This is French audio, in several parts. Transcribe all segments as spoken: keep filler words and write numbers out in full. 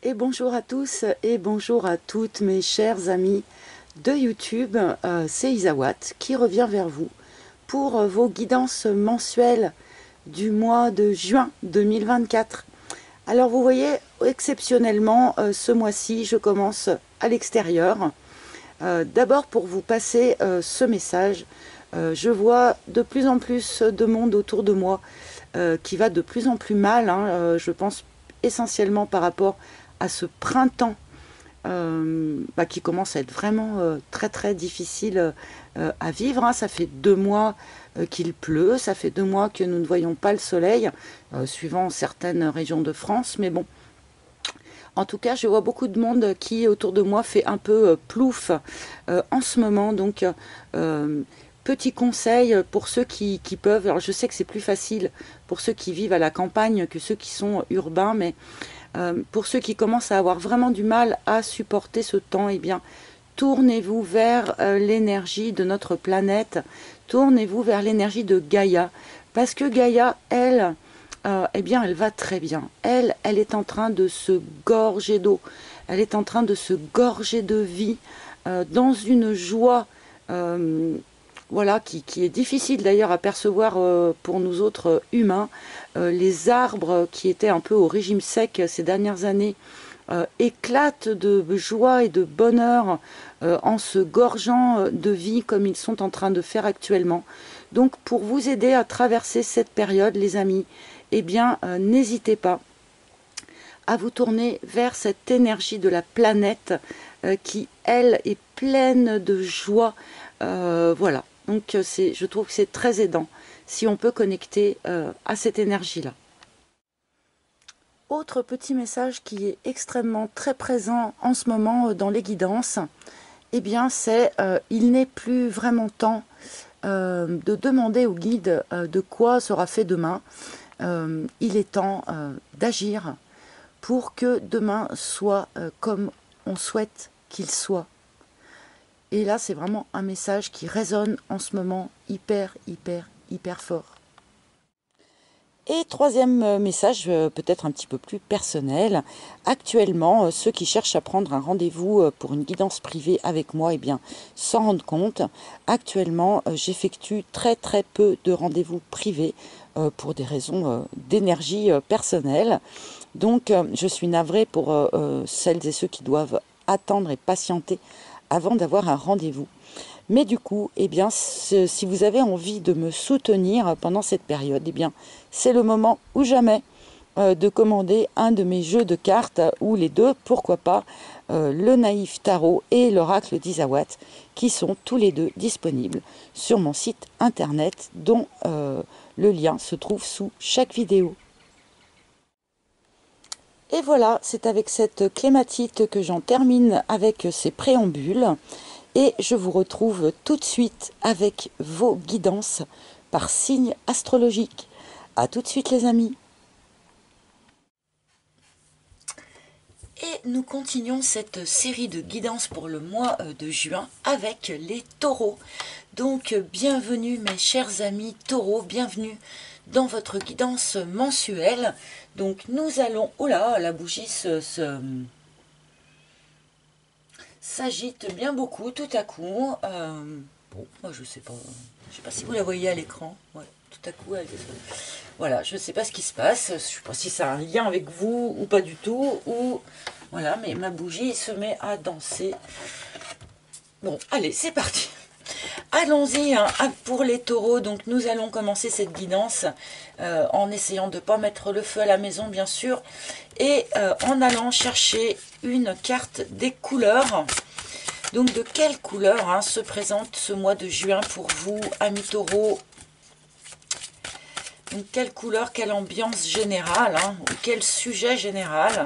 Et bonjour à tous et bonjour à toutes mes chers amis de YouTube. Euh, c'est Isawat qui revient vers vous pour euh, vos guidances mensuelles du mois de juin deux mille vingt-quatre. Alors vous voyez, exceptionnellement, euh, ce mois-ci, je commence à l'extérieur. Euh, D'abord pour vous passer euh, ce message. Euh, je vois de plus en plus de monde autour de moi euh, qui va de plus en plus mal. Hein, euh, je pense essentiellement par rapport à ce printemps euh, bah, qui commence à être vraiment euh, très très difficile euh, à vivre. Hein. Ça fait deux mois euh, qu'il pleut, ça fait deux mois que nous ne voyons pas le soleil, euh, suivant certaines régions de France, mais bon. En tout cas, je vois beaucoup de monde qui autour de moi fait un peu euh, plouf euh, en ce moment, donc euh, petit conseil pour ceux qui, qui peuvent. Alors je sais que c'est plus facile pour ceux qui vivent à la campagne que ceux qui sont urbains, mais Euh, pour ceux qui commencent à avoir vraiment du mal à supporter ce temps, eh bien, tournez-vous vers euh, l'énergie de notre planète, tournez-vous vers l'énergie de Gaïa, parce que Gaïa, elle, euh, eh bien, elle va très bien. Elle, elle est en train de se gorger d'eau, elle est en train de se gorger de vie, euh, dans une joie euh, voilà, qui, qui est difficile d'ailleurs à percevoir euh, pour nous autres euh, humains. Euh, les arbres qui étaient un peu au régime sec ces dernières années euh, éclatent de joie et de bonheur euh, en se gorgeant de vie comme ils sont en train de faire actuellement. Donc pour vous aider à traverser cette période, les amis, eh bien euh, n'hésitez pas à vous tourner vers cette énergie de la planète euh, qui, elle, est pleine de joie. Euh, voilà, donc c'est, je trouve que c'est très aidant si on peut connecter euh, à cette énergie-là. Autre petit message qui est extrêmement très présent en ce moment euh, dans les guidances, eh bien c'est euh, il n'est plus vraiment temps euh, de demander au guide euh, de quoi sera fait demain. Euh, il est temps euh, d'agir pour que demain soit euh, comme on souhaite qu'il soit. Et là, c'est vraiment un message qui résonne en ce moment hyper, hyper, hyper fort. Et troisième message, peut-être un petit peu plus personnel. Actuellement, ceux qui cherchent à prendre un rendez-vous pour une guidance privée avec moi, eh bien, s'en rendent compte. Actuellement, j'effectue très très peu de rendez-vous privés pour des raisons d'énergie personnelle. Donc, je suis navrée pour celles et ceux qui doivent attendre et patienter avant d'avoir un rendez-vous. Mais du coup, eh bien, si vous avez envie de me soutenir pendant cette période, eh bien, c'est le moment ou jamais euh, de commander un de mes jeux de cartes, ou les deux, pourquoi pas, euh, le Naïf Tarot et l'Oracle d'Isawat, qui sont tous les deux disponibles sur mon site internet, dont euh, le lien se trouve sous chaque vidéo. Et voilà, c'est avec cette clématite que j'en termine avec ces préambules. Et je vous retrouve tout de suite avec vos guidances par signe astrologique. A tout de suite les amis. Et nous continuons cette série de guidances pour le mois de juin avec les taureaux. Donc bienvenue mes chers amis taureaux, bienvenue dans votre guidance mensuelle. Donc nous allons... Oh là, la bougie se... se s'agite bien beaucoup tout à coup. Euh, bon, moi je sais pas, je sais pas si vous la voyez à l'écran. Ouais, tout à coup, elle... voilà, je sais pas ce qui se passe. Je sais pas si ça a un lien avec vous ou pas du tout. Ou voilà, mais ma bougie se met à danser. Bon, allez, c'est parti. Allons-y hein, pour les taureaux. Donc nous allons commencer cette guidance euh, en essayant de ne pas mettre le feu à la maison, bien sûr, et euh, en allant chercher une carte des couleurs. Donc de quelle couleur hein, se présente ce mois de juin pour vous, amis taureaux? Donc quelle couleur, quelle ambiance générale, hein, ou quel sujet général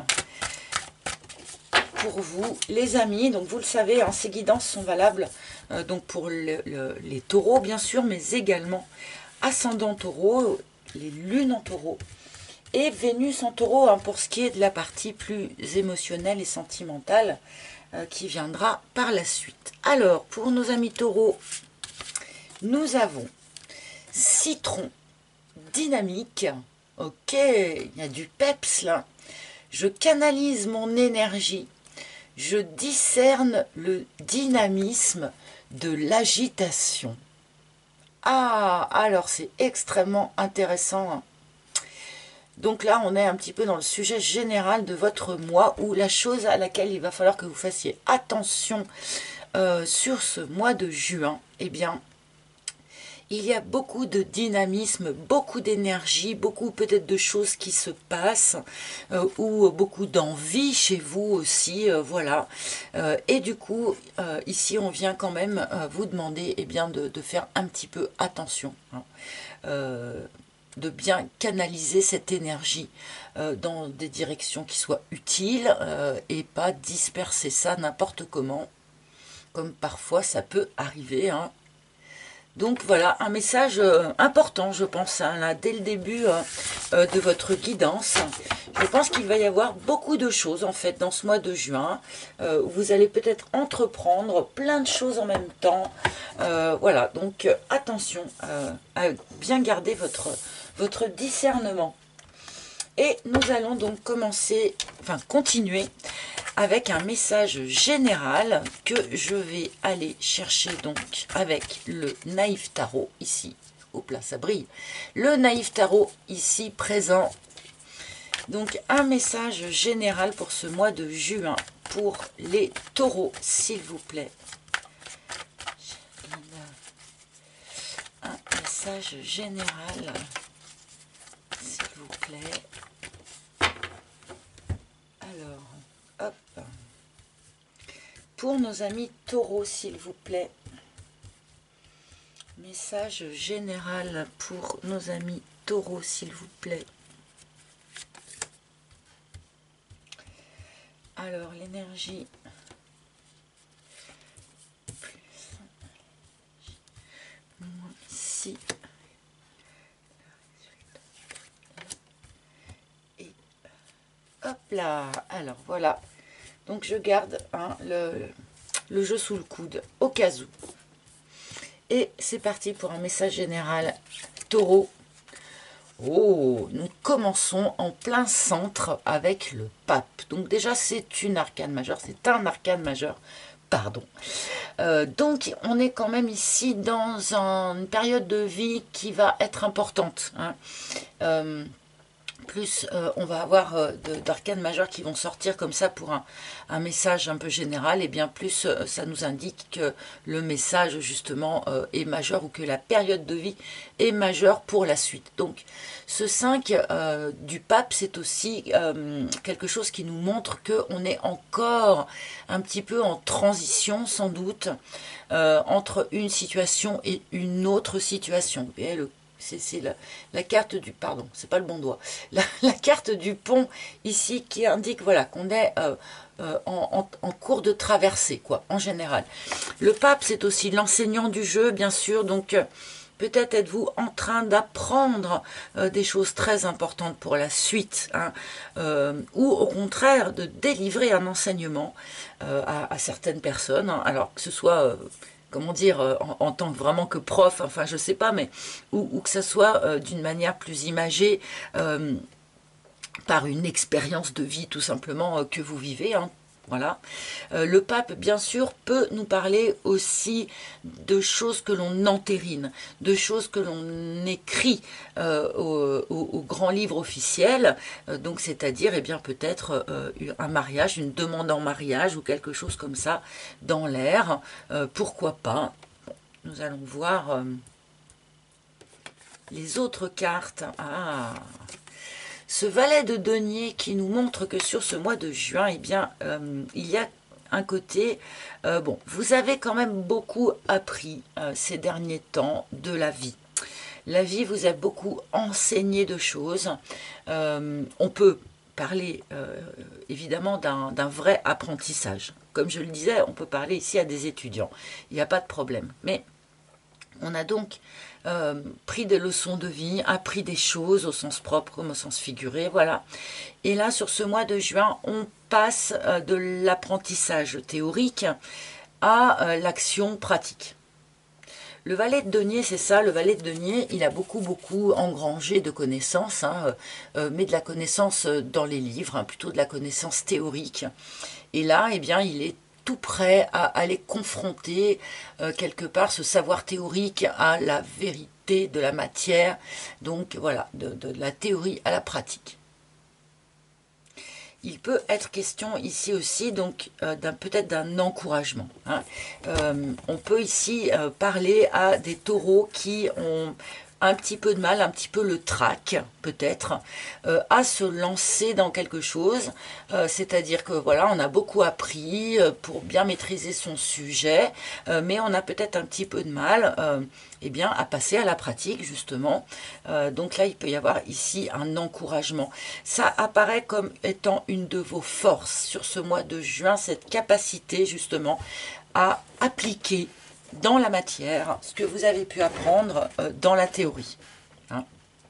pour vous, les amis? Donc vous le savez, hein, ces guidances sont valables euh, donc pour le, le, les taureaux, bien sûr, mais également ascendant taureau, les lunes en taureau, et Vénus en taureau, hein, pour ce qui est de la partie plus émotionnelle et sentimentale, euh, qui viendra par la suite. Alors, pour nos amis taureaux, nous avons citron, dynamique, ok, il y a du peps là, Je canalise mon énergie. Je discerne le dynamisme de l'agitation. Ah, alors c'est extrêmement intéressant, hein. Donc là, on est un petit peu dans le sujet général de votre mois, ou la chose à laquelle il va falloir que vous fassiez attention euh, sur ce mois de juin. Eh bien, il y a beaucoup de dynamisme, beaucoup d'énergie, beaucoup peut-être de choses qui se passent, euh, ou beaucoup d'envie chez vous aussi, euh, voilà. Euh, et du coup, euh, ici, on vient quand même euh, vous demander eh bien, de, de faire un petit peu attention, hein. Euh, de bien canaliser cette énergie euh, dans des directions qui soient utiles euh, et pas disperser ça n'importe comment, comme parfois ça peut arriver, hein. Donc voilà, un message euh, important, je pense, hein, là, dès le début euh, euh, de votre guidance. Je pense qu'il va y avoir beaucoup de choses, en fait, dans ce mois de juin. Euh, où vous allez peut-être entreprendre plein de choses en même temps. Euh, voilà, donc euh, attention euh, à bien garder votre, votre discernement. Et nous allons donc commencer, enfin continuer avec un message général que je vais aller chercher donc avec le Naïf Tarot ici. Hop là, ça brille. Le Naïf Tarot ici présent. Donc un message général pour ce mois de juin pour les taureaux, s'il vous plaît. Un message général, s'il vous plaît. Alors, hop. Pour nos amis taureaux, s'il vous plaît. Message général pour nos amis taureaux, s'il vous plaît. Alors, l'énergie. Moins ici. Et hop là. Alors, voilà. Donc, je garde hein, le, le jeu sous le coude, au cas où. Et c'est parti pour un message général taureau. Oh, nous commençons en plein centre avec le pape. Donc déjà, c'est une arcane majeure, c'est un arcane majeur, pardon. Euh, donc, on est quand même ici dans un, une période de vie qui va être importante, hein. Euh, plus euh, on va avoir euh, d'arcanes majeures qui vont sortir comme ça pour un, un message un peu général, et bien plus euh, ça nous indique que le message justement euh, est majeur, ou que la période de vie est majeure pour la suite. Donc ce cinq euh, du pape, c'est aussi euh, quelque chose qui nous montre qu'on est encore un petit peu en transition sans doute euh, entre une situation et une autre situation. Et le c'est la, la carte du, pardon, c'est pas le bon doigt, la, la carte du pont ici qui indique voilà qu'on est euh, euh, en, en, en cours de traversée, quoi, en général. Le pape, c'est aussi l'enseignant du jeu, bien sûr, donc euh, peut-être êtes-vous en train d'apprendre euh, des choses très importantes pour la suite, hein, euh, ou au contraire de délivrer un enseignement euh, à, à certaines personnes, hein, alors que ce soit euh, comment dire, en, en tant que vraiment que prof, enfin je sais pas, mais ou, ou que ça soit euh, d'une manière plus imagée euh, par une expérience de vie tout simplement euh, que vous vivez, hein. Voilà. Euh, le pape, bien sûr, peut nous parler aussi de choses que l'on entérine, de choses que l'on écrit euh, au, au, au grand livre officiel, euh, donc c'est-à-dire, eh bien, peut-être euh, un mariage, une demande en mariage ou quelque chose comme ça dans l'air. Euh, pourquoi pas? Nous allons voir euh, les autres cartes. Ah, ce valet de denier qui nous montre que sur ce mois de juin, eh bien, euh, il y a un côté, euh, bon, vous avez quand même beaucoup appris euh, ces derniers temps de la vie. La vie vous a beaucoup enseigné de choses. Euh, on peut parler euh, évidemment d'un vrai apprentissage. Comme je le disais, on peut parler ici à des étudiants. Il n'y a pas de problème. Mais on a donc euh, pris des leçons de vie, appris des choses au sens propre comme au sens figuré, voilà. Et là, sur ce mois de juin, on passe euh, de l'apprentissage théorique à euh, l'action pratique. Le valet de denier, c'est ça, le valet de denier, il a beaucoup, beaucoup engrangé de connaissances, hein, euh, mais de la connaissance dans les livres, hein, plutôt de la connaissance théorique. Et là, eh bien, il est tout prêt à aller confronter euh, quelque part ce savoir théorique à la vérité de la matière, donc voilà, de, de la théorie à la pratique. Il peut être question ici aussi donc euh, d'un peut-être d'un encouragement. Hein. Euh, on peut ici euh, parler à des taureaux qui ont un petit peu de mal, un petit peu le trac peut-être, euh, à se lancer dans quelque chose. Euh, C'est-à-dire que voilà, on a beaucoup appris euh, pour bien maîtriser son sujet, euh, mais on a peut-être un petit peu de mal euh, eh bien, à passer à la pratique justement. Euh, donc là, il peut y avoir ici un encouragement. Ça apparaît comme étant une de vos forces sur ce mois de juin, cette capacité justement à appliquer dans la matière ce que vous avez pu apprendre euh, dans la théorie. Hein.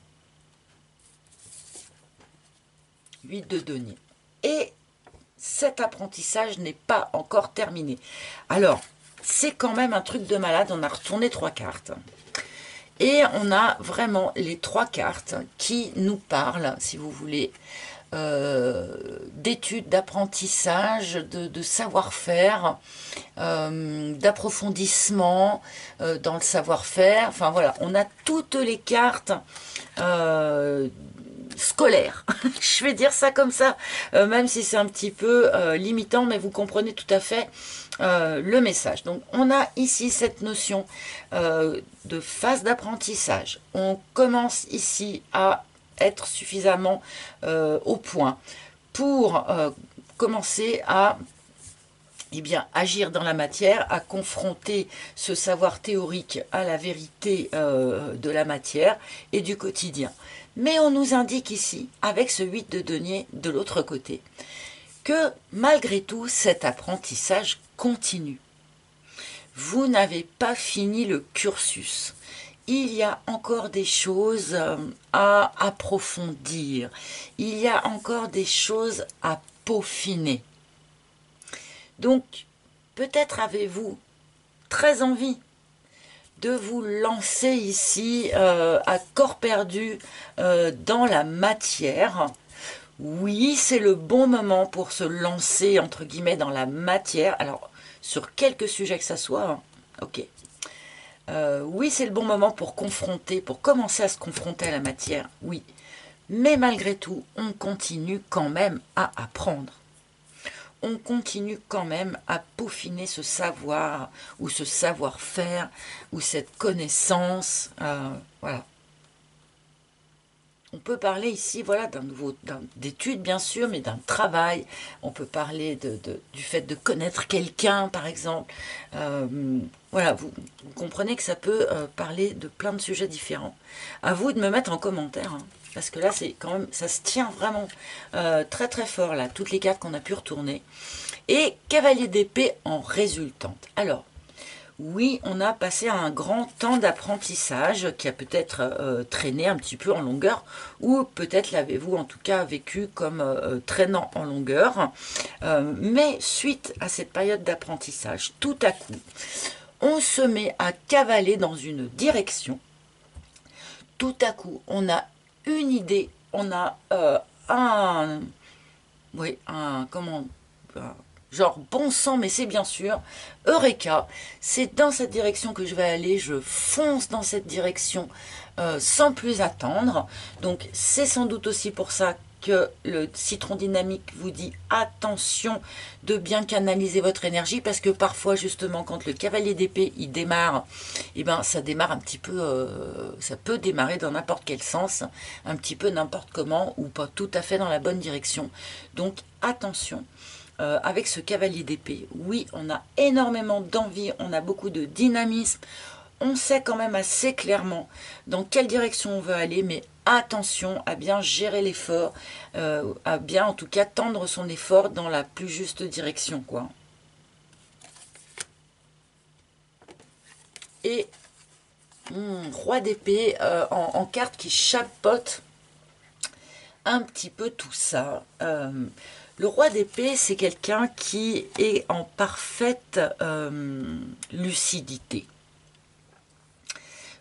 huit de denier. Et cet apprentissage n'est pas encore terminé. Alors, c'est quand même un truc de malade. On a retourné trois cartes. Et on a vraiment les trois cartes qui nous parlent, si vous voulez, euh, d'études, d'apprentissage, de, de savoir-faire, euh, d'approfondissement euh, dans le savoir-faire. Enfin voilà, on a toutes les cartes euh, scolaires. Je vais dire ça comme ça, euh, même si c'est un petit peu euh, limitant, mais vous comprenez tout à fait euh, le message. Donc on a ici cette notion euh, de phase d'apprentissage. On commence ici à être suffisamment euh, au point pour euh, commencer à eh bien, agir dans la matière, à confronter ce savoir théorique à la vérité euh, de la matière et du quotidien. Mais on nous indique ici, avec ce huit de denier de l'autre côté, que malgré tout, cet apprentissage continue. Vous n'avez pas fini le cursus. Il y a encore des choses à approfondir. Il y a encore des choses à peaufiner. Donc, peut-être avez-vous très envie de vous lancer ici euh, à corps perdu euh, dans la matière. Oui, c'est le bon moment pour se lancer, entre guillemets, dans la matière. Alors, sur quelques sujets que ça soit, hein. Ok. Euh, oui, c'est le bon moment pour confronter, pour commencer à se confronter à la matière, oui. Mais malgré tout, on continue quand même à apprendre. On continue quand même à peaufiner ce savoir, ou ce savoir-faire, ou cette connaissance, euh, voilà. On peut parler ici, voilà, d'un nouveau, d'études bien sûr, mais d'un travail. On peut parler de, de, du fait de connaître quelqu'un, par exemple. Euh, voilà, vous, vous comprenez que ça peut euh, parler de plein de sujets différents. À vous de me mettre en commentaire, hein, parce que là, c'est quand même, ça se tient vraiment euh, très très fort là, toutes les cartes qu'on a pu retourner. Et cavalier d'épée en résultante. Alors. Oui, on a passé un grand temps d'apprentissage qui a peut-être euh, traîné un petit peu en longueur, ou peut-être l'avez-vous en tout cas vécu comme euh, traînant en longueur. Euh, mais suite à cette période d'apprentissage, tout à coup, on se met à cavaler dans une direction. Tout à coup, on a une idée, on a euh, un... Oui, un... Comment... Un, genre bon sang, mais c'est bien sûr, Eureka, c'est dans cette direction que je vais aller, je fonce dans cette direction euh, sans plus attendre. Donc c'est sans doute aussi pour ça que le citron dynamique vous dit attention de bien canaliser votre énergie, parce que parfois justement quand le cavalier d'épée il démarre, et eh ben ça démarre un petit peu, euh, ça peut démarrer dans n'importe quel sens, un petit peu n'importe comment, ou pas tout à fait dans la bonne direction. Donc attention. Euh, avec ce cavalier d'épée, oui, on a énormément d'envie, on a beaucoup de dynamisme, on sait quand même assez clairement dans quelle direction on veut aller, mais attention à bien gérer l'effort, euh, à bien en tout cas tendre son effort dans la plus juste direction, quoi. Et hum, roi d'épée euh, en, en carte qui chapeaute un petit peu tout ça. Euh, Le roi d'épée, c'est quelqu'un qui est en parfaite euh, lucidité.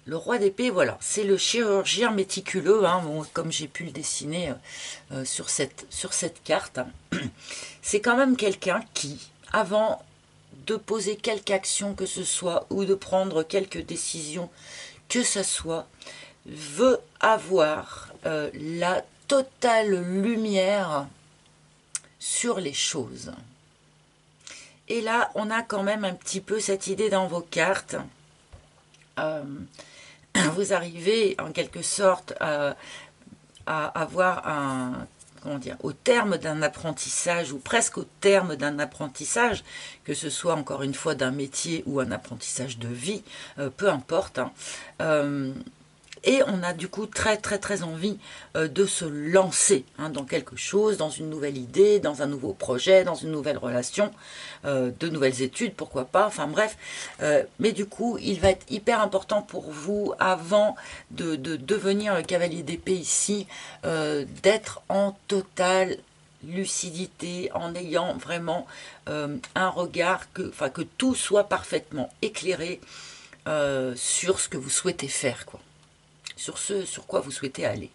Le roi d'épée, voilà, c'est le chirurgien méticuleux, hein, bon, comme j'ai pu le dessiner euh, sur, cette, sur cette carte. C'est quand même quelqu'un qui, avant de poser quelque action que ce soit, ou de prendre quelques décisions que ce soit, veut avoir euh, la totale lumière sur les choses. Et là, on a quand même un petit peu cette idée dans vos cartes. Euh, vous arrivez en quelque sorte à, à avoir un, comment dire, au terme d'un apprentissage, ou presque au terme d'un apprentissage, que ce soit encore une fois d'un métier ou un apprentissage de vie, euh, peu importe, hein, euh, et on a du coup très très très envie euh, de se lancer hein, dans quelque chose, dans une nouvelle idée, dans un nouveau projet, dans une nouvelle relation, euh, de nouvelles études, pourquoi pas, enfin bref. Euh, mais du coup, il va être hyper important pour vous, avant de, de devenir le cavalier d'épée ici, euh, d'être en totale lucidité, en ayant vraiment euh, un regard, que, enfin, que tout soit parfaitement éclairé euh, sur ce que vous souhaitez faire, quoi. Sur ce sur quoi vous souhaitez aller.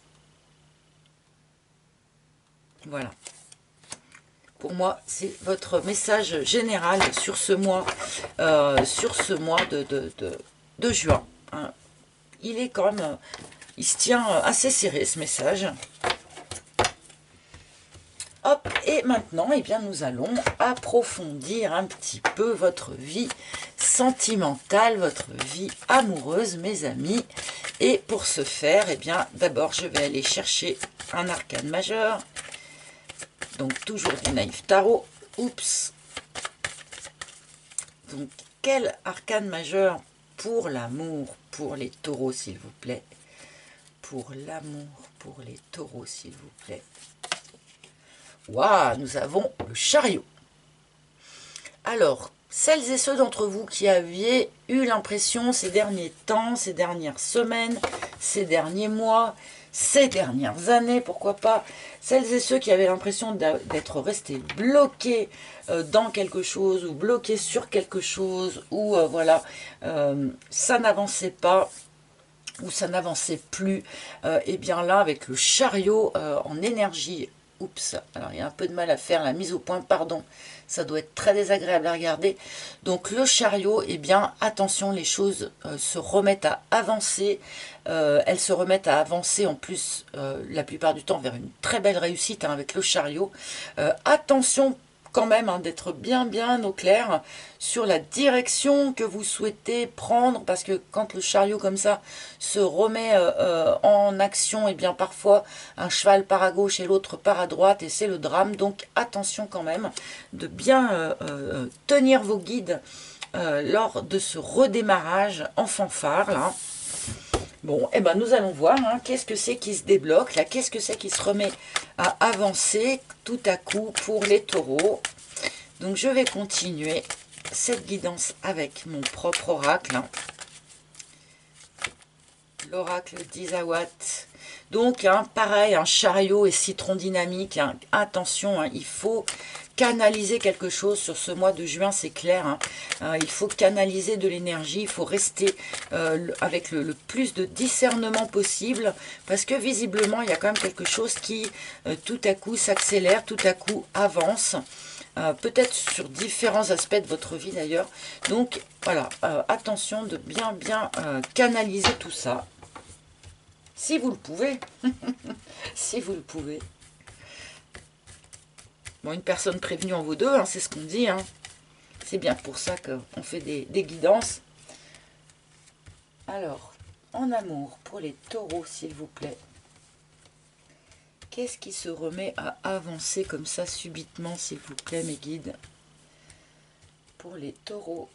Voilà. Pour moi, c'est votre message général sur ce mois, euh, sur ce mois de, de, de, de juin. Hein. Il est quand même, il se tient assez serré ce message. Hop, et maintenant, eh bien, nous allons approfondir un petit peu votre vie sentimentale, votre vie amoureuse, mes amis. Et pour ce faire, eh bien, d'abord, je vais aller chercher un arcane majeur. Donc, toujours du Naïf Tarot. Oups. Donc, quel arcane majeur pour l'amour, pour les taureaux, s'il vous plaît. Pour l'amour, pour les taureaux, s'il vous plaît. Waouh, nous avons le chariot. Alors, celles et ceux d'entre vous qui aviez eu l'impression ces derniers temps, ces dernières semaines, ces derniers mois, ces dernières années, pourquoi pas, celles et ceux qui avaient l'impression d'être restés bloqués dans quelque chose, ou bloqués sur quelque chose, ou euh, voilà, euh, ça n'avançait pas, ou ça n'avançait plus, euh, et bien là, avec le chariot euh, en énergie. Oups, alors il y a un peu de mal à faire la mise au point, pardon, ça doit être très désagréable à regarder. Donc le chariot, eh bien attention, les choses euh, se remettent à avancer, euh, elles se remettent à avancer en plus euh, la plupart du temps vers une très belle réussite hein, avec le chariot. Euh, attention quand même hein, d'être bien bien au clair sur la direction que vous souhaitez prendre, parce que quand le chariot comme ça se remet euh, euh, en action, et eh bien parfois un cheval part à gauche et l'autre part à droite, et c'est le drame. Donc attention quand même de bien euh, euh, tenir vos guides euh, lors de ce redémarrage en fanfare là. Bon, eh ben nous allons voir, hein, qu'est-ce que c'est qui se débloque, là, qu'est-ce que c'est qui se remet à avancer tout à coup pour les taureaux. Donc je vais continuer cette guidance avec mon propre oracle. Hein. L'oracle d'Isawat. Donc, hein, pareil, un chariot et citron dynamique. Hein. Attention, hein, il faut canaliser quelque chose sur ce mois de juin, c'est clair. Hein. Euh, il faut canaliser de l'énergie, il faut rester euh, avec le, le plus de discernement possible, parce que visiblement, il y a quand même quelque chose qui, euh, tout à coup, s'accélère, tout à coup, avance. Euh, peut-être sur différents aspects de votre vie d'ailleurs. Donc, voilà, euh, attention de bien, bien euh, canaliser tout ça. Si vous le pouvez. Si vous le pouvez. Bon, une personne prévenue en vaut deux, hein, c'est ce qu'on dit. Hein. C'est bien pour ça qu'on fait des, des guidances. Alors, en amour, pour les taureaux, s'il vous plaît. Qu'est-ce qui se remet à avancer comme ça subitement, s'il vous plaît, mes guides? Pour les taureaux.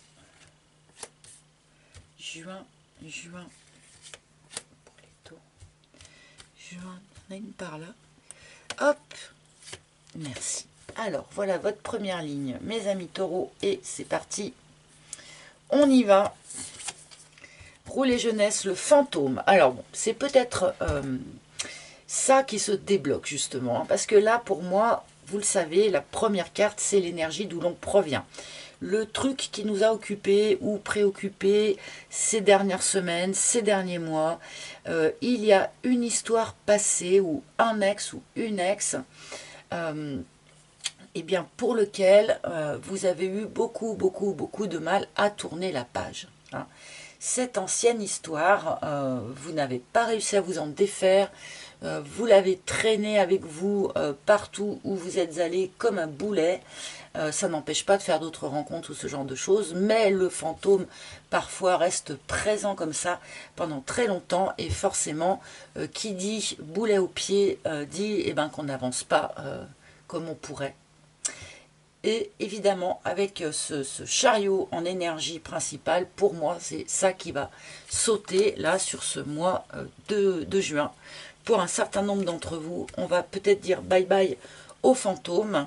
Juin, juin. Pour les taureaux. Juin, il y en a une par là. Hop. Merci. Alors, voilà votre première ligne, mes amis taureaux, et c'est parti. On y va. Rouler jeunesse, le fantôme. Alors, bon, c'est peut-être euh, ça qui se débloque, justement. Hein, parce que là, pour moi, vous le savez, la première carte, c'est l'énergie d'où l'on provient. le truc qui nous a occupés ou préoccupés ces dernières semaines, ces derniers mois. Euh, il y a une histoire passée ou un ex ou une ex euh, eh bien, pour lequel euh, vous avez eu beaucoup, beaucoup, beaucoup de mal à tourner la page. Hein. Cette ancienne histoire, euh, vous n'avez pas réussi à vous en défaire, euh, vous l'avez traînée avec vous euh, partout où vous êtes allé comme un boulet. Euh, ça n'empêche pas de faire d'autres rencontres ou ce genre de choses, mais le fantôme parfois reste présent comme ça pendant très longtemps, et forcément, euh, qui dit boulet au pied, euh, dit eh ben, qu'on n'avance pas euh, comme on pourrait. Et évidemment, avec ce, ce chariot en énergie principale, pour moi, c'est ça qui va sauter là sur ce mois de, de juin. Pour un certain nombre d'entre vous, on va peut-être dire bye bye aux fantômes.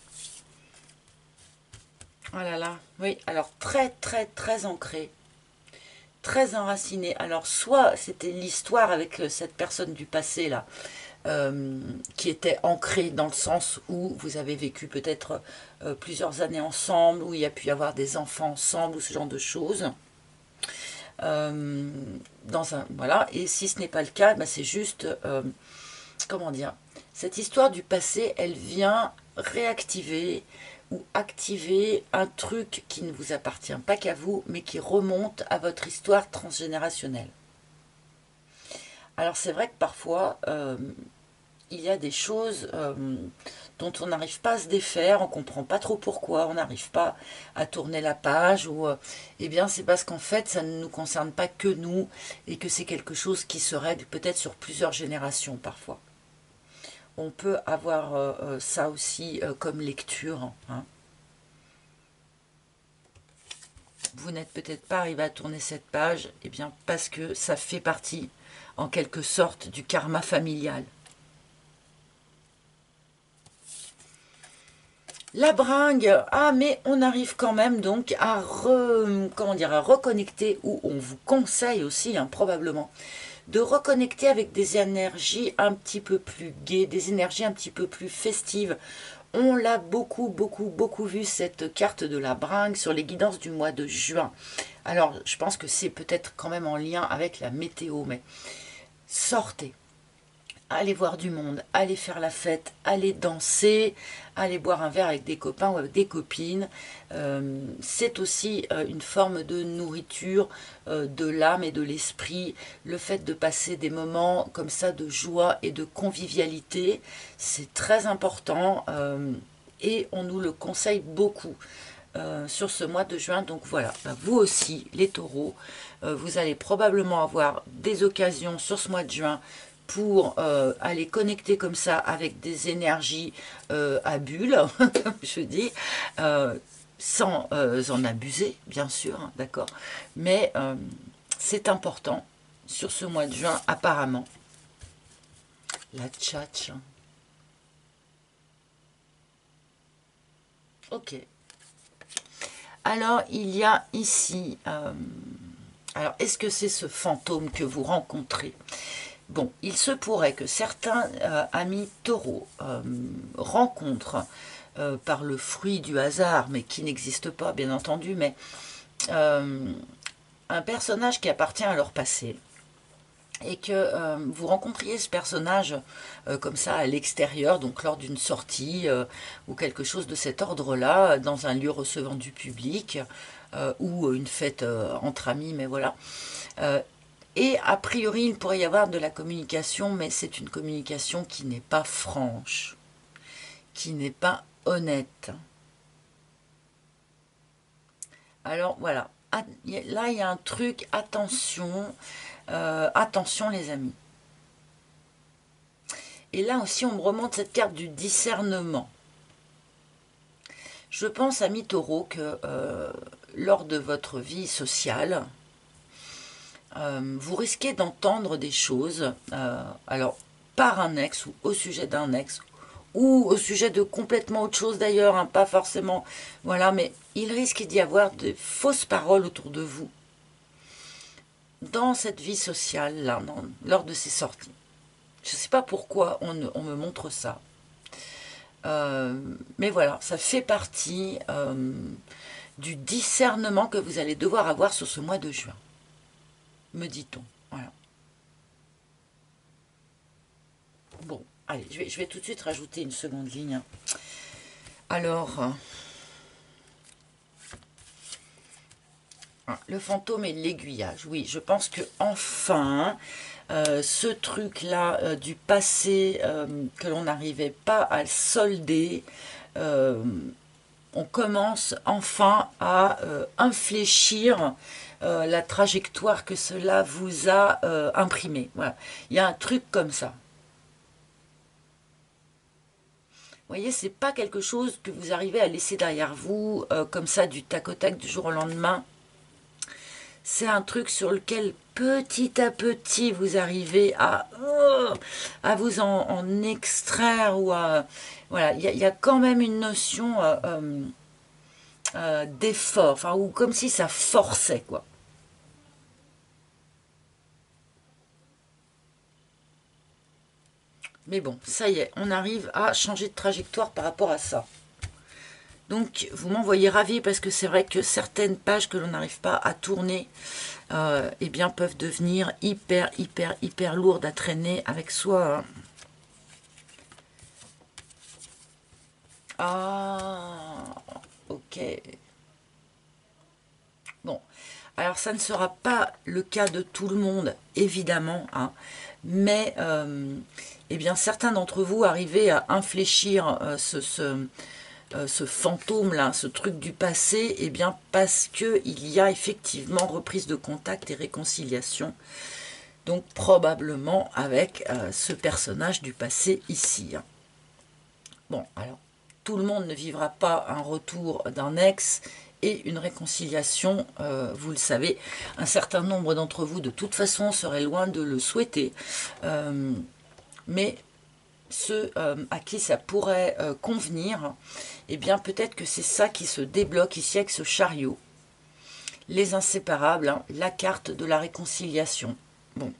Oh là là, oui, alors très très très ancré, très enraciné. Alors soit c'était l'histoire avec cette personne du passé là, Euh, qui était ancré dans le sens où vous avez vécu peut-être euh, plusieurs années ensemble, où il y a pu y avoir des enfants ensemble, ou ce genre de choses. Euh, dans un, voilà. Et si ce n'est pas le cas, ben c'est juste, euh, comment dire, cette histoire du passé, elle vient réactiver ou activer un truc qui ne vous appartient pas qu'à vous, mais qui remonte à votre histoire transgénérationnelle. Alors c'est vrai que parfois, euh, il y a des choses euh, dont on n'arrive pas à se défaire, on ne comprend pas trop pourquoi, on n'arrive pas à tourner la page, ou euh, eh bien c'est parce qu'en fait ça ne nous concerne pas que nous, et que c'est quelque chose qui se règle peut-être sur plusieurs générations parfois. On peut avoir euh, euh, ça aussi euh, comme lecture. Hein. Vous n'êtes peut-être pas arrivé à tourner cette page, eh bien parce que ça fait partie en quelque sorte du karma familial. La bringue, ah mais on arrive quand même donc à, re, comment dire, à reconnecter, ou on vous conseille aussi hein, probablement, de reconnecter avec des énergies un petit peu plus gaies, des énergies un petit peu plus festives. On l'a beaucoup, beaucoup, beaucoup vu cette carte de la bringue sur les guidances du mois de juin. Alors je pense que c'est peut-être quand même en lien avec la météo, mais sortez. Allez voir du monde, allez faire la fête, allez danser, allez boire un verre avec des copains ou avec des copines. Euh, c'est aussi euh, une forme de nourriture euh, de l'âme et de l'esprit. Le fait de passer des moments comme ça de joie et de convivialité, c'est très important euh, et on nous le conseille beaucoup. Euh, sur ce mois de juin, donc voilà, bah, vous aussi les taureaux, euh, vous allez probablement avoir des occasions sur ce mois de juin pour euh, aller connecter comme ça avec des énergies euh, à bulles, comme je dis, euh, sans euh, en abuser, bien sûr, hein, d'accord, mais euh, c'est important sur ce mois de juin, apparemment. La tchatch. Ok. Alors, il y a ici... Euh, alors, est-ce que c'est ce fantôme que vous rencontrez ? Bon, il se pourrait que certains euh, amis taureaux euh, rencontrent euh, par le fruit du hasard, mais qui n'existe pas bien entendu, mais euh, un personnage qui appartient à leur passé, et que euh, vous rencontriez ce personnage euh, comme ça à l'extérieur, donc lors d'une sortie euh, ou quelque chose de cet ordre-là, dans un lieu recevant du public euh, ou une fête euh, entre amis, mais voilà. Euh, Et a priori, il pourrait y avoir de la communication, mais c'est une communication qui n'est pas franche, qui n'est pas honnête. Alors voilà, là il y a un truc, attention, euh, attention les amis. Et là aussi, on me remonte cette carte du discernement. Je pense, amis taureaux, que euh, lors de votre vie sociale, Euh, vous risquez d'entendre des choses, euh, alors par un ex ou au sujet d'un ex, ou au sujet de complètement autre chose d'ailleurs, hein, pas forcément, voilà, mais il risque d'y avoir de fausses paroles autour de vous dans cette vie sociale, là, dans, lors de ces sorties. Je ne sais pas pourquoi on, on me montre ça. Euh, mais voilà, ça fait partie euh, du discernement que vous allez devoir avoir sur ce mois de juin, me dit-on. Voilà. Bon, allez, je vais, je vais tout de suite rajouter une seconde ligne. Alors, euh, le fantôme et l'aiguillage. Oui, je pense que enfin, euh, ce truc-là euh, du passé, euh, que l'on n'arrivait pas à solder, euh, on commence enfin à euh, infléchir euh, la trajectoire que cela vous a euh, imprimée. Voilà. Il y a un truc comme ça. Vous voyez, c'est pas quelque chose que vous arrivez à laisser derrière vous, euh, comme ça, du tac au tac, du jour au lendemain. C'est un truc sur lequel, petit à petit, vous arrivez à, euh, à vous en, en extraire, ou à... Voilà, il y, y, a quand même une notion euh, euh, euh, d'effort, enfin, ou comme si ça forçait, quoi. Mais bon, ça y est, on arrive à changer de trajectoire par rapport à ça. Donc, vous m'envoyez ravi parce que c'est vrai que certaines pages que l'on n'arrive pas à tourner, euh, eh bien, peuvent devenir hyper, hyper, hyper lourdes à traîner avec soi. Ah, ok. Bon, alors ça ne sera pas le cas de tout le monde, évidemment, hein, mais euh, eh bien, certains d'entre vous arrivez à infléchir euh, ce... ce Euh, ce fantôme-là, ce truc du passé, eh bien parce qu'il y a effectivement reprise de contact et réconciliation. Donc probablement avec euh, ce personnage du passé ici. Hein. Bon, alors, tout le monde ne vivra pas un retour d'un ex et une réconciliation, euh, vous le savez. Un certain nombre d'entre vous, de toute façon, seraient loin de le souhaiter. Euh, mais ceux euh, à qui ça pourrait euh, convenir, eh bien peut-être que c'est ça qui se débloque ici avec ce chariot. Les inséparables, hein, la carte de la réconciliation. Bon.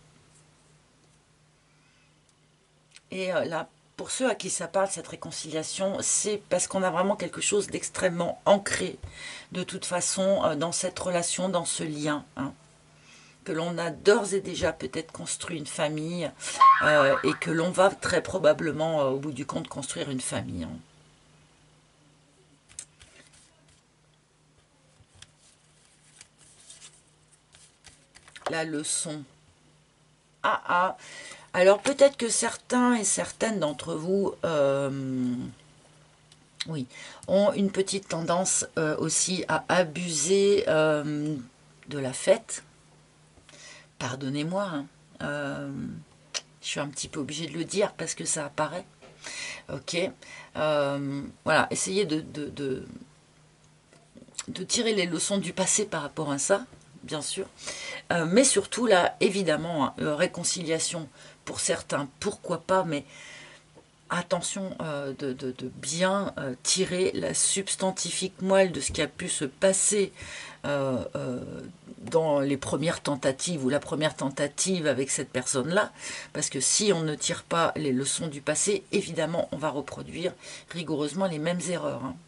Et euh, là, pour ceux à qui ça parle, cette réconciliation, c'est parce qu'on a vraiment quelque chose d'extrêmement ancré, de toute façon, euh, dans cette relation, dans ce lien, hein. Que l'on a d'ores et déjà peut-être construit une famille euh, et que l'on va très probablement, euh, au bout du compte, construire une famille. Hein. La leçon. Ah ah. Alors peut-être que certains et certaines d'entre vous, euh, oui, ont une petite tendance euh, aussi à abuser euh, de la fête. Pardonnez-moi, hein. euh, je suis un petit peu obligée de le dire parce que ça apparaît. Ok, euh, voilà, essayez de, de, de, de tirer les leçons du passé par rapport à ça, bien sûr. Euh, mais surtout, là, évidemment, hein, euh, réconciliation pour certains, pourquoi pas, mais attention euh, de, de, de bien euh, tirer la substantifique moelle de ce qui a pu se passer euh, euh, dans les premières tentatives ou la première tentative avec cette personne-là, parce que si on ne tire pas les leçons du passé, évidemment, on va reproduire rigoureusement les mêmes erreurs. Hein.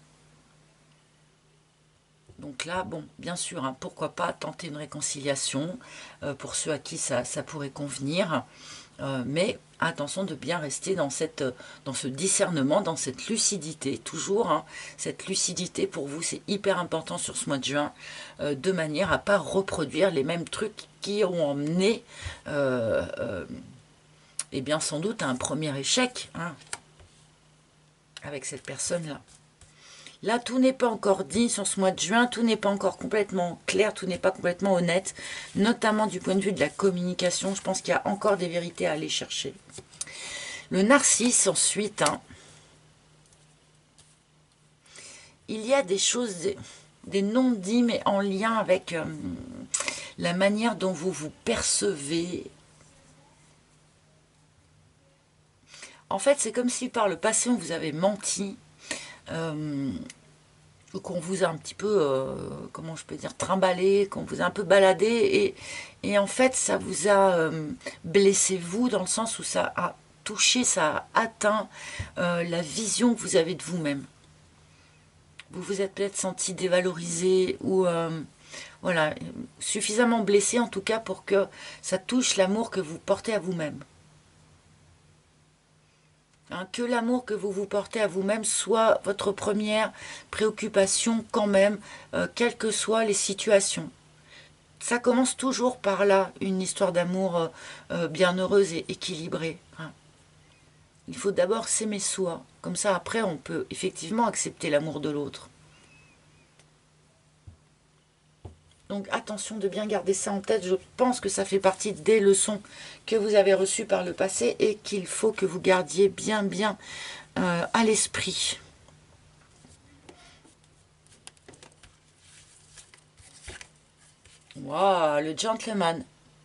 Donc là, bon, bien sûr, hein, pourquoi pas tenter une réconciliation euh, pour ceux à qui ça, ça pourrait convenir, euh, mais attention de bien rester dans, cette, dans ce discernement, dans cette lucidité, toujours, hein, cette lucidité pour vous, c'est hyper important sur ce mois de juin, euh, de manière à ne pas reproduire les mêmes trucs qui ont emmené, euh, euh, eh bien sans doute, à un premier échec, hein, avec cette personne-là. Là, tout n'est pas encore dit sur ce mois de juin, tout n'est pas encore complètement clair, tout n'est pas complètement honnête, notamment du point de vue de la communication. Je pense qu'il y a encore des vérités à aller chercher. Le narcisse, ensuite, hein, il y a des choses, des, des non-dits, mais en lien avec euh, la manière dont vous vous percevez. En fait, c'est comme si par le passé, on vous avait menti. Euh, qu'on vous a un petit peu, euh, comment je peux dire, trimballé, qu'on vous a un peu baladé, et, et en fait, ça vous a euh, blessé vous, dans le sens où ça a touché, ça a atteint euh, la vision que vous avez de vous-même. vous vous êtes peut-être senti dévalorisé ou euh, voilà, suffisamment blessé en tout cas pour que ça touche l'amour que vous portez à vous-même. Hein, que l'amour que vous vous portez à vous-même soit votre première préoccupation quand même, euh, quelles que soient les situations. Ça commence toujours par là, une histoire d'amour euh, euh, bienheureuse et équilibrée. Hein. Il faut d'abord s'aimer soi, comme ça après on peut effectivement accepter l'amour de l'autre. Donc attention de bien garder ça en tête, je pense que ça fait partie des leçons que vous avez reçues par le passé et qu'il faut que vous gardiez bien bien euh, à l'esprit. Waouh, le gentleman.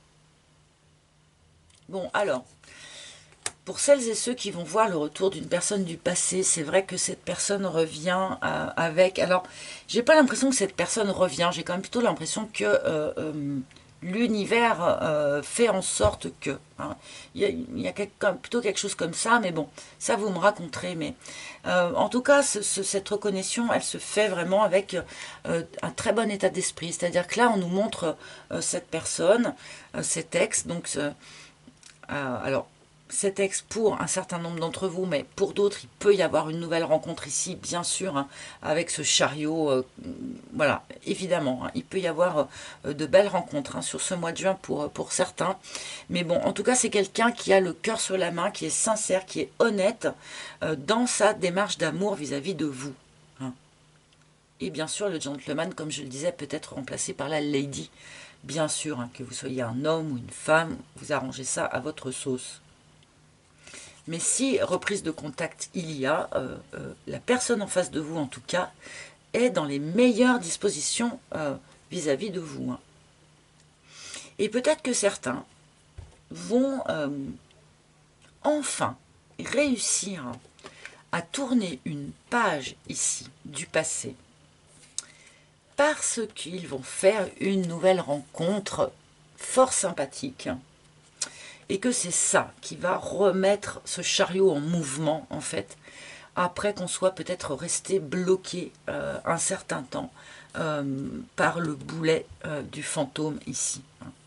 Bon, alors, pour celles et ceux qui vont voir le retour d'une personne du passé, c'est vrai que cette personne revient euh, avec... Alors, j'ai pas l'impression que cette personne revient, j'ai quand même plutôt l'impression que euh, euh, l'univers euh, fait en sorte que... Hein, il y a, il y a quelque, plutôt quelque chose comme ça, mais bon, ça vous me raconterez. Mais euh, en tout cas, ce, ce, cette reconnexion, elle se fait vraiment avec euh, un très bon état d'esprit. C'est-à-dire que là, on nous montre euh, cette personne, euh, cet ex, donc... Ce, euh, alors, cet ex pour un certain nombre d'entre vous, mais pour d'autres, il peut y avoir une nouvelle rencontre ici, bien sûr, hein, avec ce chariot. Euh, voilà, évidemment, hein, il peut y avoir euh, de belles rencontres hein, sur ce mois de juin pour, pour certains. Mais bon, en tout cas, c'est quelqu'un qui a le cœur sur la main, qui est sincère, qui est honnête euh, dans sa démarche d'amour vis-à-vis de vous. Hein. Et bien sûr, le gentleman, comme je le disais, peut être remplacé par la lady. Bien sûr, hein, que vous soyez un homme ou une femme, vous arrangez ça à votre sauce. Mais si reprise de contact il y a, euh, euh, la personne en face de vous, en tout cas, est dans les meilleures dispositions euh, vis-à-vis de vous. Hein. Et peut-être que certains vont euh, enfin réussir à tourner une page ici du passé parce qu'ils vont faire une nouvelle rencontre fort sympathique. Et que c'est ça qui va remettre ce chariot en mouvement, en fait, après qu'on soit peut-être resté bloqué euh, un certain temps euh, par le boulet euh, du fantôme ici.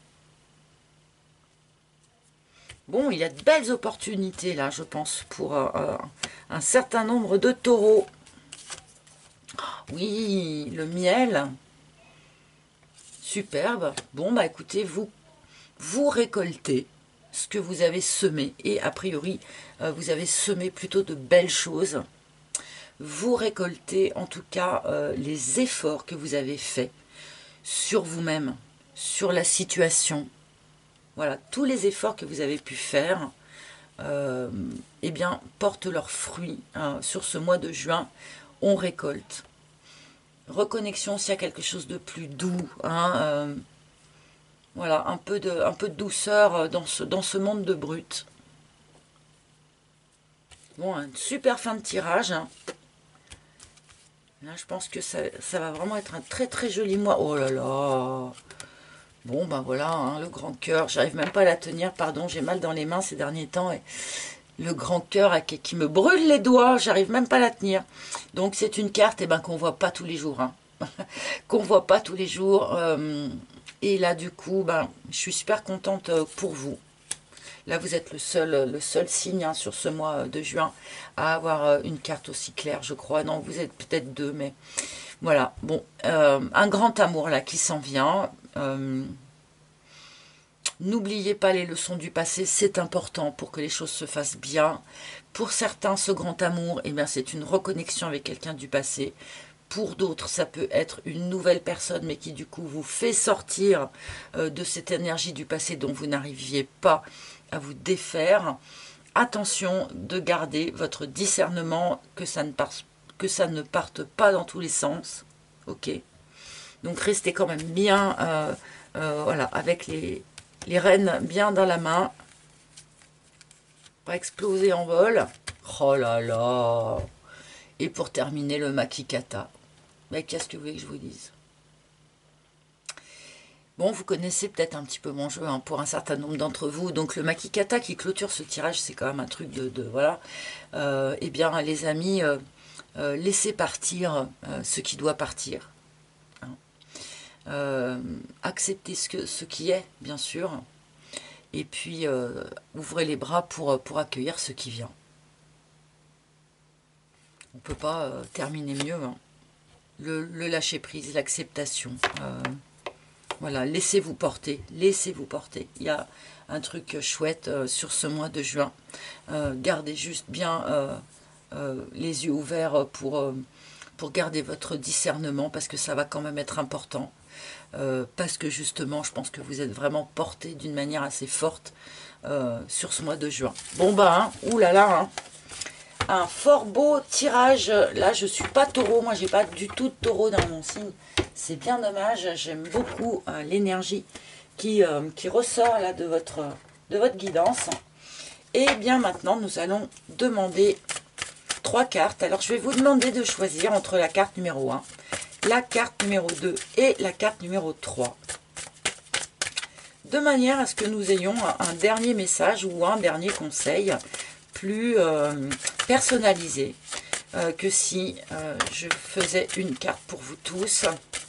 Bon, il y a de belles opportunités là, je pense, pour euh, un certain nombre de taureaux. Oui, le miel. Superbe. Bon, bah écoutez, vous, vous récoltez ce que vous avez semé, et a priori euh, vous avez semé plutôt de belles choses. Vous récoltez en tout cas euh, les efforts que vous avez faits sur vous-même, sur la situation. Voilà, tous les efforts que vous avez pu faire euh, eh bien, portent leurs fruits hein, sur ce mois de juin. On récolte. Reconnexion s'il y a quelque chose de plus doux, hein, euh, voilà, un peu de, un peu de douceur dans ce, dans ce monde de brut. Bon, une super fin de tirage. Hein. Là, je pense que ça, ça va vraiment être un très très joli mois. Oh là là. Bon, ben voilà, hein, le grand cœur. J'arrive même pas à la tenir, pardon, j'ai mal dans les mains ces derniers temps. Et le grand cœur qui, qui me brûle les doigts, j'arrive même pas à la tenir. Donc c'est une carte eh ben, qu'on voit pas tous les jours. Hein. qu'on voit pas tous les jours. Euh, et là, du coup, ben, je suis super contente pour vous. Là, vous êtes le seul, le seul signe hein, sur ce mois de juin à avoir une carte aussi claire, je crois. Non, vous êtes peut-être deux, mais voilà. Bon, euh, un grand amour là qui s'en vient. Euh, N'oubliez pas les leçons du passé, c'est important pour que les choses se fassent bien. Pour certains, ce grand amour, eh bien, c'est une reconnexion avec quelqu'un du passé. Pour d'autres, ça peut être une nouvelle personne, mais qui du coup vous fait sortir euh, de cette énergie du passé dont vous n'arriviez pas à vous défaire. Attention de garder votre discernement, que ça ne parte, que ça ne parte pas dans tous les sens. Ok. Donc restez quand même bien, euh, euh, voilà, avec les, les rênes bien dans la main. Pas exploser en vol. Oh là là. Et pour terminer, le makikata. Mais qu'est-ce que vous voulez que je vous dise? Bon, vous connaissez peut-être un petit peu mon jeu hein, pour un certain nombre d'entre vous. Donc le makikata qui clôture ce tirage, c'est quand même un truc de... de voilà. Euh, eh bien, les amis, euh, euh, laissez partir euh, ce qui doit partir. Hein. Euh, acceptez ce, que, ce qui est, bien sûr. Et puis, euh, ouvrez les bras pour, pour accueillir ce qui vient. On ne peut pas euh, terminer mieux. Hein. Le, le lâcher-prise, l'acceptation. Euh, voilà, laissez-vous porter. Laissez-vous porter. Il y a un truc chouette euh, sur ce mois de juin. Euh, gardez juste bien euh, euh, les yeux ouverts pour, euh, pour garder votre discernement, parce que ça va quand même être important. Euh, parce que justement, je pense que vous êtes vraiment porté d'une manière assez forte euh, sur ce mois de juin. Bon bah, hein, oulala, hein, un fort beau tirage. Là, je suis pas taureau, moi j'ai pas du tout de taureau dans mon signe. C'est bien dommage, j'aime beaucoup euh, l'énergie qui, euh, qui ressort là de votre, de votre guidance. Et bien maintenant, nous allons demander trois cartes. Alors, je vais vous demander de choisir entre la carte numéro un, la carte numéro deux et la carte numéro trois. De manière à ce que nous ayons un dernier message ou un dernier conseil plus euh, personnalisé euh, que si euh, je faisais une carte pour vous tous.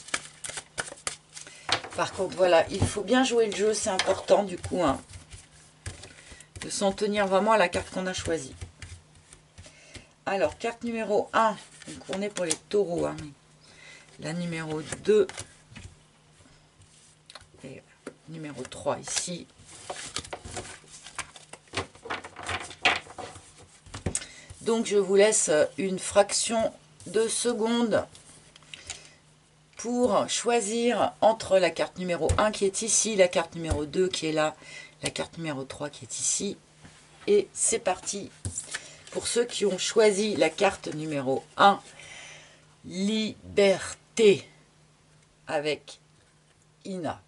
Par contre, voilà, il faut bien jouer le jeu, c'est important du coup, hein, de s'en tenir vraiment à la carte qu'on a choisie. Alors, carte numéro un, donc on est pour les taureaux, hein, la numéro deux et numéro trois ici. Donc, je vous laisse une fraction de seconde pour choisir entre la carte numéro un qui est ici, la carte numéro deux qui est là, la carte numéro trois qui est ici. Et c'est parti pour ceux qui ont choisi la carte numéro un, Liberté, avec Ina.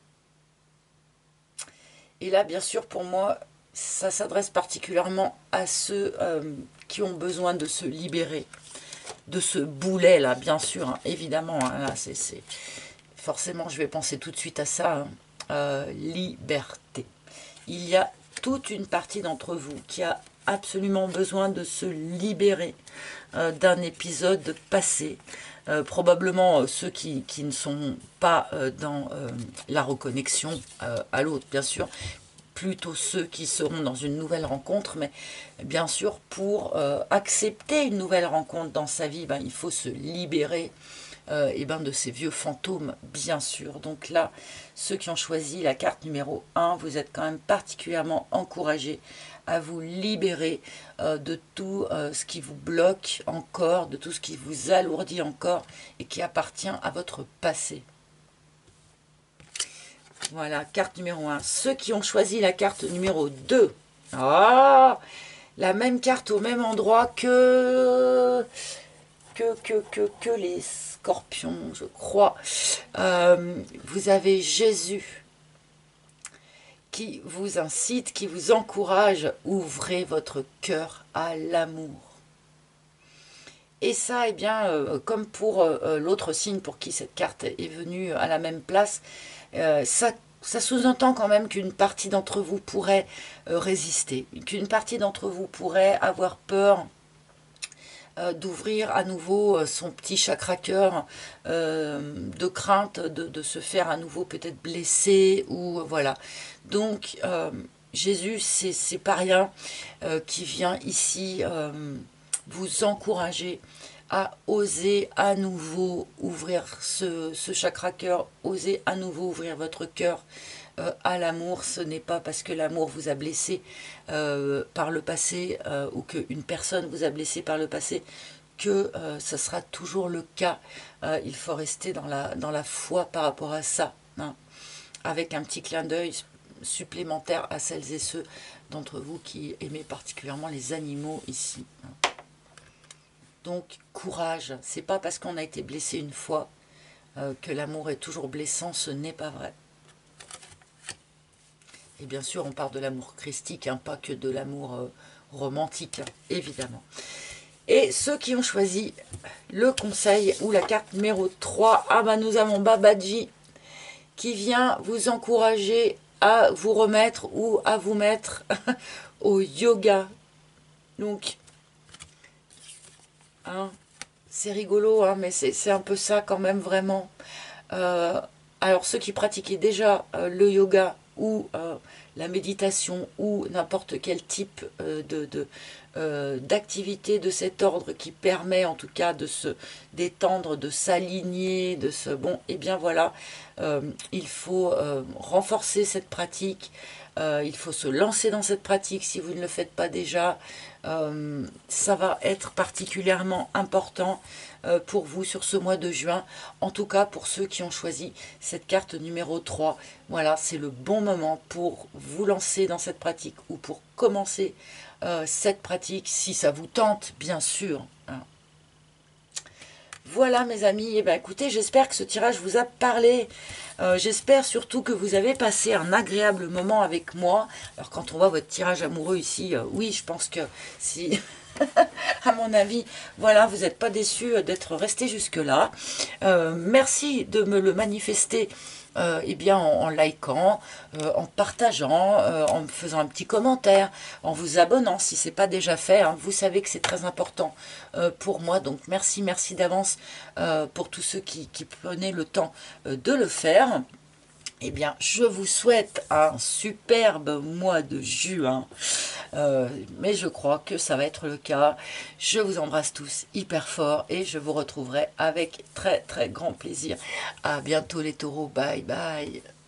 Et là, bien sûr, pour moi, ça s'adresse particulièrement à ceux euh, qui ont besoin de se libérer de ce boulet là, bien sûr, hein, évidemment, hein, là, c'est, c'est... forcément je vais penser tout de suite à ça, hein. euh, liberté. Il y a toute une partie d'entre vous qui a absolument besoin de se libérer euh, d'un épisode passé, euh, probablement euh, ceux qui, qui ne sont pas euh, dans euh, la reconnexion euh, à l'autre, bien sûr, plutôt ceux qui seront dans une nouvelle rencontre, mais bien sûr, pour euh, accepter une nouvelle rencontre dans sa vie, ben, il faut se libérer euh, et ben, de ces vieux fantômes, bien sûr. Donc là, ceux qui ont choisi la carte numéro un, vous êtes quand même particulièrement encouragés à vous libérer euh, de tout euh, ce qui vous bloque encore, de tout ce qui vous alourdit encore et qui appartient à votre passé. Voilà, carte numéro un. Ceux qui ont choisi la carte numéro deux. Ah, la même carte au même endroit que, que, que, que, que les scorpions, je crois. Euh, vous avez Jésus qui vous incite, qui vous encourage. Ouvrez votre cœur à l'amour. Et ça, eh bien, euh, comme pour euh, l'autre signe pour qui cette carte est venue à la même place, euh, ça, ça sous-entend quand même qu'une partie d'entre vous pourrait euh, résister, qu'une partie d'entre vous pourrait avoir peur euh, d'ouvrir à nouveau euh, son petit chakra-cœur, euh, de crainte de, de se faire à nouveau peut-être blesser, ou euh, voilà. Donc, euh, Jésus, c'est pas rien euh, qui vient ici... Euh, vous encourager à oser à nouveau ouvrir ce, ce chakra-cœur, oser à nouveau ouvrir votre cœur euh, à l'amour. Ce n'est pas parce que l'amour vous a blessé euh, par le passé euh, ou qu'une personne vous a blessé par le passé que euh, ce sera toujours le cas. Euh, il faut rester dans la, dans la foi par rapport à ça, hein, avec un petit clin d'œil supplémentaire à celles et ceux d'entre vous qui aimez particulièrement les animaux ici, hein. Donc, courage. C'est pas parce qu'on a été blessé une fois euh, que l'amour est toujours blessant. Ce n'est pas vrai. Et bien sûr, on parle de l'amour christique, hein, pas que de l'amour euh, romantique, hein, évidemment. Et ceux qui ont choisi le conseil ou la carte numéro trois, ah ben nous avons Babaji qui vient vous encourager à vous remettre ou à vous mettre au yoga. Donc, hein, c'est rigolo, hein, mais c'est un peu ça quand même vraiment. Euh, alors ceux qui pratiquaient déjà euh, le yoga ou euh, la méditation ou n'importe quel type euh, de, de, euh, d'activité de cet ordre qui permet en tout cas de se détendre, de s'aligner, de se... Bon, et bien voilà, euh, il faut euh, renforcer cette pratique, euh, il faut se lancer dans cette pratique si vous ne le faites pas déjà. Euh, ça va être particulièrement important euh, pour vous sur ce mois de juin, en tout cas pour ceux qui ont choisi cette carte numéro trois. Voilà, c'est le bon moment pour vous lancer dans cette pratique ou pour commencer euh, cette pratique si ça vous tente, bien sûr. Hein. Voilà mes amis, eh ben, écoutez, j'espère que ce tirage vous a parlé. Euh, j'espère surtout que vous avez passé un agréable moment avec moi. Alors quand on voit votre tirage amoureux ici, euh, oui, je pense que si... à mon avis, voilà, vous n'êtes pas déçus d'être resté jusque-là. Euh, merci de me le manifester euh, eh bien, en, en likant, euh, en partageant, euh, en me faisant un petit commentaire, en vous abonnant si ce n'est pas déjà fait. Hein. Vous savez que c'est très important euh, pour moi. Donc merci, merci d'avance euh, pour tous ceux qui, qui prenaient le temps euh, de le faire. Eh bien, je vous souhaite un superbe mois de juin. Euh, mais je crois que ça va être le cas. Je vous embrasse tous hyper fort et je vous retrouverai avec très très grand plaisir. À bientôt les taureaux. Bye bye.